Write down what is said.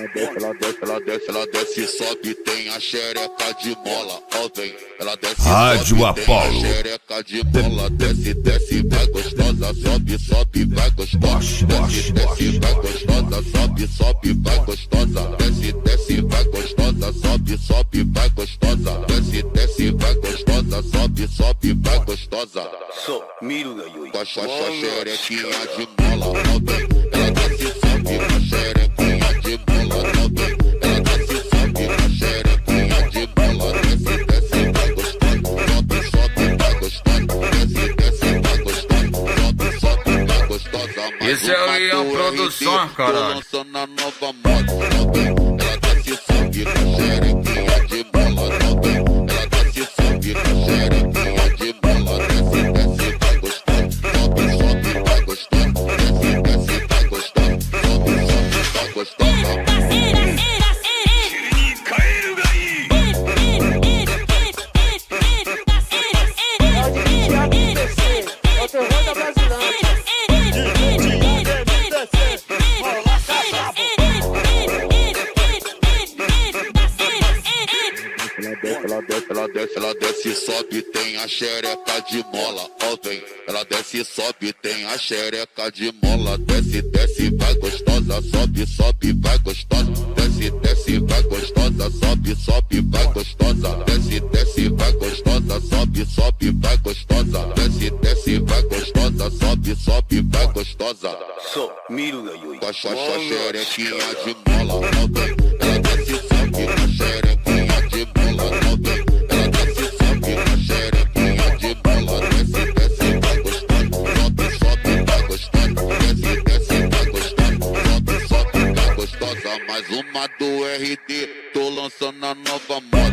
ela desce, sobe, tem a xereca de mola, ó vem. Ela desce, Rádio sobe, tem Apollo. a xereca de mola, desce, desce, vai gostosa, sobe, sobe, vai gostosa, desce, desce, vai gostosa, sobe, sobe, vai gostosa, desce, desce, vai gostosa, sobe, sobe, vai gostosa, desce, desce, vai gostosa, sobe, sobe, vai gostosa. Com a xerequinha de mola, ó vem. Ela desce, sobe, com a xerequinha de mola, ó vem. Ela desce, sobe, com a xerequinha de mola, desce, desce, vai gostosa, sobe, sobe, vai gostosa, desce, desce, vai gostosa, sobe, sobe, vai gostosa. Esse é o Ian Produções, caralho. Tô lançando a nova moda, ó vem. Ela desce, sobe, com a xerequinha de mola, ó vem. Ela desce, sobe, com a xerequinha de mola, desce, desce, vai gostosa, sobe, sobe, vai gostosa, desce, desce, vai gostosa, sobe, sobe, vai gostosa. Ela desce, sobe, tem a xereca de mola, ó vem. Ela desce, sobe, tem a xereca de mola, desce, desce, vai gostosa, sobe, sobe, vai gostosa, desce, desce, vai gostosa, sobe, sobe, vai gostosa, desce, desce, vai gostosa, sobe, sobe, vai gostosa, desce, desce, vai gostosa, sobe, sobe, vai gostosa. Com a xerequinha de mola, ó vem. Ela desce, sobe, com a xerequinha de mola, ó vem. Ela desce, sobe, com a xerequinha de mola, desce, desce, vai gostosa, sobe, sobe, vai gostosa, desce, desce, vai gostosa, sobe, sobe, vai gostosa. Mais uma do RD, tô lançando a nova moda.